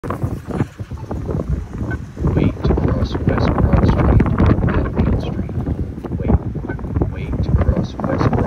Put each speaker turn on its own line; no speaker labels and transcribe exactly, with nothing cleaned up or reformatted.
Wait to cross West Broad Street at Main Street. Wait, wait to cross West